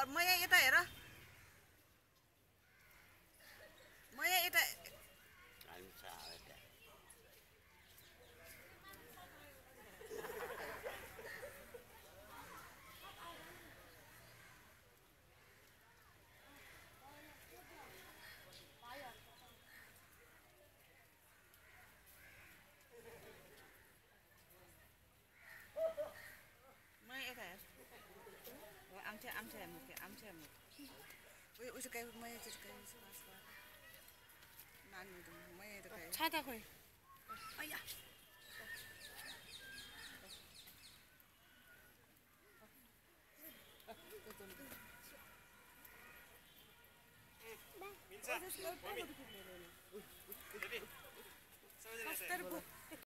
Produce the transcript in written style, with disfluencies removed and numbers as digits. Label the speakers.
Speaker 1: म यहाँ यता हेर म यहाँ यता आमच्या उस काय मैं just काय पास नानी तो मैं तो काय छाता खोइ अया मिल्छ